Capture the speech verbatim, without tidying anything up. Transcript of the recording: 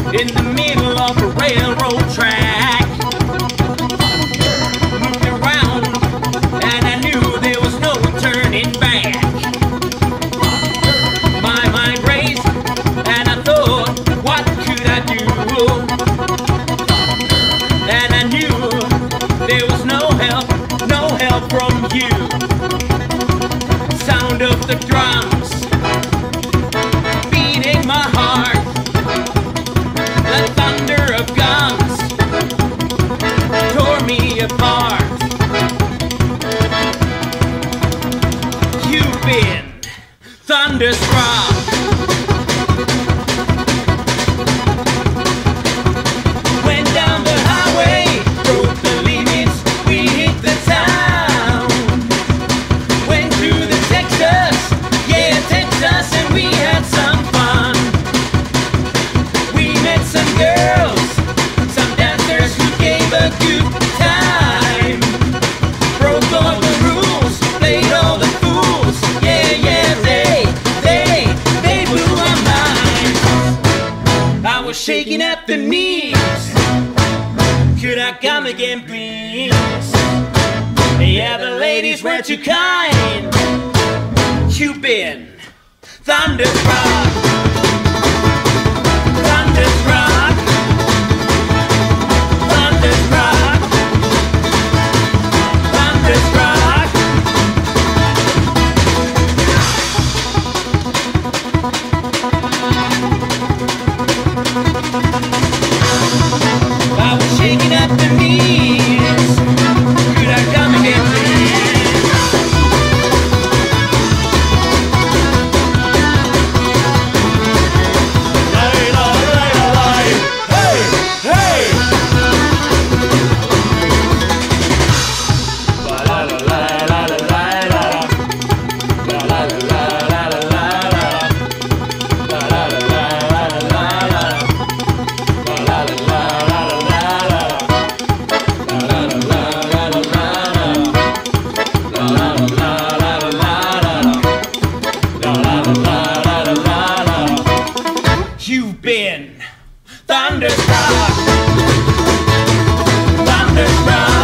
in the middle of a railroad track. Moved around and I knew there was no turning back. My mind raced and I thought, what could I do? And I knew there was no help, no help from you. Sound of the drums beating my heart, the thunder of guns tore me apart. You've been thunderstruck. Went down the highway, broke the limits, we hit the town. Went through the Texas, yeah, Texas, and we had some fun. We met some girls, some dancers who gave a good time. Broke all the rules, played all the fools, yeah, yeah, they, they, they blew my mind. I was shaking at the knees. Could I come again, please? Yeah, the ladies were too kind. You've been thunderstruck, thunderstruck, thunderstruck, thunderstruck. I was shaking at the knees. Could I come again, please? Lay, lay, lay, lay. Hey, hey. La la la la la la la la. La la la la la la la. La la la la la la la. La la la la la la la. La la la la la la la. La la la la la la la. La la la la la la la. You've been thunderstruck, thunderstruck.